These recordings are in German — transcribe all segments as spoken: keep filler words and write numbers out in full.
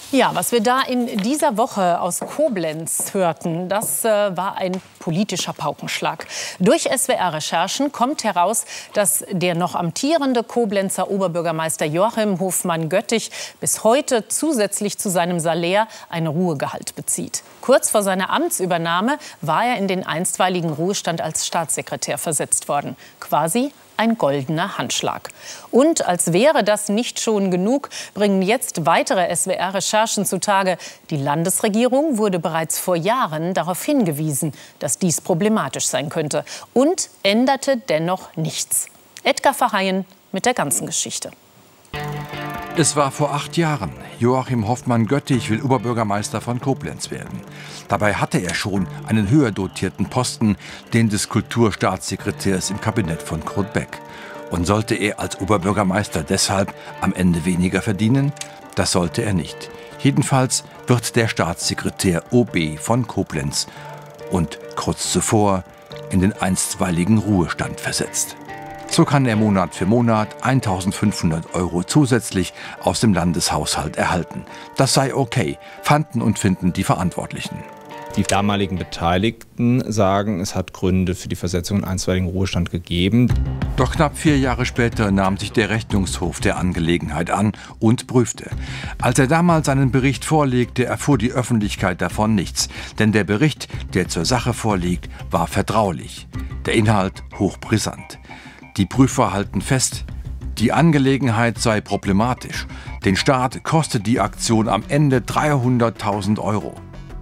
Ja, was wir da in dieser Woche aus Koblenz hörten, das äh, war ein politischer Paukenschlag. Durch S W R-Recherchen kommt heraus, dass der noch amtierende Koblenzer Oberbürgermeister Joachim Hofmann-Göttich bis heute zusätzlich zu seinem Salär ein Ruhegehalt bezieht. Kurz vor seiner Amtsübernahme war er in den einstweiligen Ruhestand als Staatssekretär versetzt worden. Quasi ein goldener Handschlag. Und als wäre das nicht schon genug, bringen jetzt weitere S W R-Recherchen zutage. Die Landesregierung wurde bereits vor Jahren darauf hingewiesen, dass dies problematisch sein könnte. Und änderte dennoch nichts. Edgar Verheyen mit der ganzen Geschichte. Es war vor acht Jahren. Joachim Hofmann-Göttich will Oberbürgermeister von Koblenz werden. Dabei hatte er schon einen höher dotierten Posten, den des Kulturstaatssekretärs im Kabinett von Kurt Beck. Und sollte er als Oberbürgermeister deshalb am Ende weniger verdienen? Das sollte er nicht. Jedenfalls wird der Staatssekretär O B von Koblenz und kurz zuvor in den einstweiligen Ruhestand versetzt. So kann er Monat für Monat eintausendfünfhundert Euro zusätzlich aus dem Landeshaushalt erhalten. Das sei okay, fanden und finden die Verantwortlichen. Die damaligen Beteiligten sagen, es hat Gründe für die Versetzung in einstweiligen Ruhestand gegeben. Doch knapp vier Jahre später nahm sich der Rechnungshof der Angelegenheit an und prüfte. Als er damals seinen Bericht vorlegte, erfuhr die Öffentlichkeit davon nichts. Denn der Bericht, der zur Sache vorliegt, war vertraulich. Der Inhalt hochbrisant. Die Prüfer halten fest, die Angelegenheit sei problematisch. Den Staat kostet die Aktion am Ende dreihunderttausend Euro.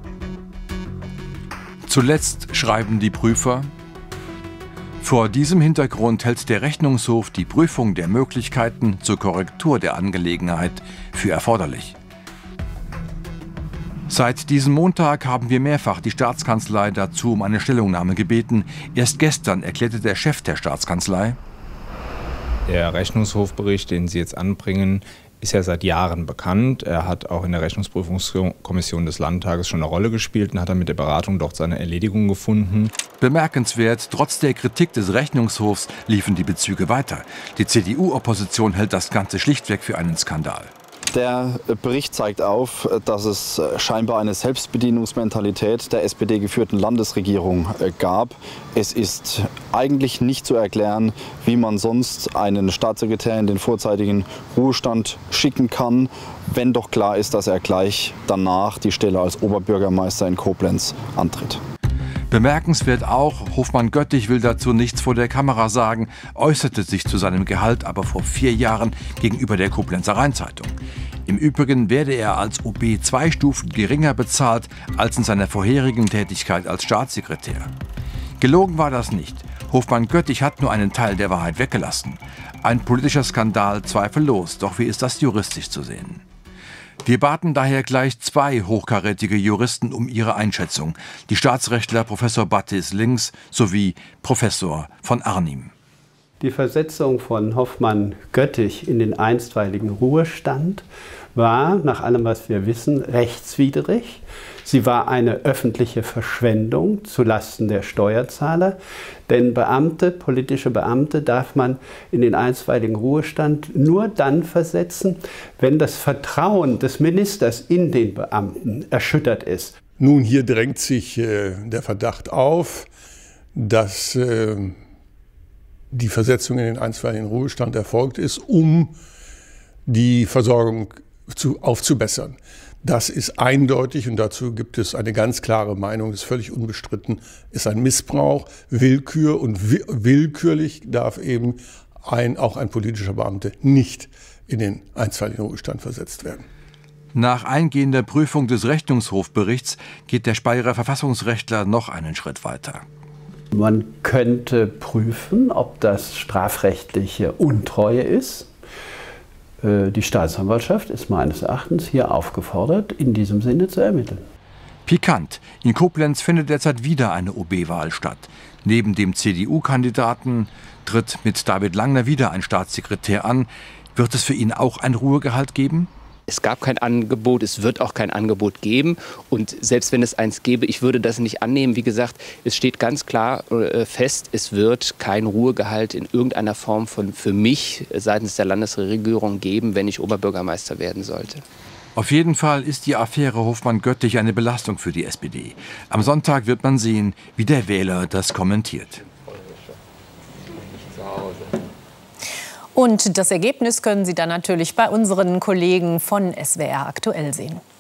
Zuletzt schreiben die Prüfer: Vor diesem Hintergrund hält der Rechnungshof die Prüfung der Möglichkeiten zur Korrektur der Angelegenheit für erforderlich. Seit diesem Montag haben wir mehrfach die Staatskanzlei dazu um eine Stellungnahme gebeten. Erst gestern erklärte der Chef der Staatskanzlei: Der Rechnungshofbericht, den Sie jetzt anbringen, ist ja seit Jahren bekannt. Er hat auch in der Rechnungsprüfungskommission des Landtages schon eine Rolle gespielt und hat dann mit der Beratung dort seine Erledigung gefunden. Bemerkenswert, trotz der Kritik des Rechnungshofs liefen die Bezüge weiter. Die C D U-Opposition hält das Ganze schlichtweg für einen Skandal. Der Bericht zeigt auf, dass es scheinbar eine Selbstbedienungsmentalität der S P D-geführten Landesregierung gab. Es ist eigentlich nicht zu erklären, wie man sonst einen Staatssekretär in den vorzeitigen Ruhestand schicken kann, wenn doch klar ist, dass er gleich danach die Stelle als Oberbürgermeister in Koblenz antritt. Bemerkenswert auch, Hofmann-Göttich will dazu nichts vor der Kamera sagen, äußerte sich zu seinem Gehalt aber vor vier Jahren gegenüber der Koblenzer Rheinzeitung. Im Übrigen werde er als O B zwei Stufen geringer bezahlt als in seiner vorherigen Tätigkeit als Staatssekretär. Gelogen war das nicht. Hofmann-Göttich hat nur einen Teil der Wahrheit weggelassen. Ein politischer Skandal zweifellos, doch wie ist das juristisch zu sehen? Wir baten daher gleich zwei hochkarätige Juristen um ihre Einschätzung. Die Staatsrechtler Professor Battis links sowie Professor von Arnim. Die Versetzung von Hofmann-Göttich in den einstweiligen Ruhestand war, nach allem, was wir wissen, rechtswidrig. Sie war eine öffentliche Verschwendung zulasten der Steuerzahler. Denn Beamte, politische Beamte darf man in den einstweiligen Ruhestand nur dann versetzen, wenn das Vertrauen des Ministers in den Beamten erschüttert ist. Nun, hier drängt sich äh, der Verdacht auf, dass äh, die Versetzung in den einstweiligen Ruhestand erfolgt ist, um die Versorgung zu, aufzubessern. Das ist eindeutig, und dazu gibt es eine ganz klare Meinung, ist völlig unbestritten, ist ein Missbrauch, Willkür, und wi willkürlich darf eben ein, auch ein politischer Beamter nicht in den einstweiligen Ruhestand versetzt werden. Nach eingehender Prüfung des Rechnungshofberichts geht der Speyerer Verfassungsrechtler noch einen Schritt weiter. Man könnte prüfen, ob das strafrechtliche Untreue ist. Die Staatsanwaltschaft ist meines Erachtens hier aufgefordert, in diesem Sinne zu ermitteln. Pikant. In Koblenz findet derzeit wieder eine O B-Wahl statt. Neben dem C D U-Kandidaten tritt mit David Langner wieder ein Staatssekretär an. Wird es für ihn auch ein Ruhegehalt geben? Es gab kein Angebot, es wird auch kein Angebot geben. Und selbst wenn es eins gäbe, ich würde das nicht annehmen. Wie gesagt, es steht ganz klar äh, fest, es wird kein Ruhegehalt in irgendeiner Form von für mich seitens der Landesregierung geben, wenn ich Oberbürgermeister werden sollte. Auf jeden Fall ist die Affäre Hofmann-Göttich eine Belastung für die S P D. Am Sonntag wird man sehen, wie der Wähler das kommentiert. Und das Ergebnis können Sie dann natürlich bei unseren Kollegen von S W R aktuell sehen.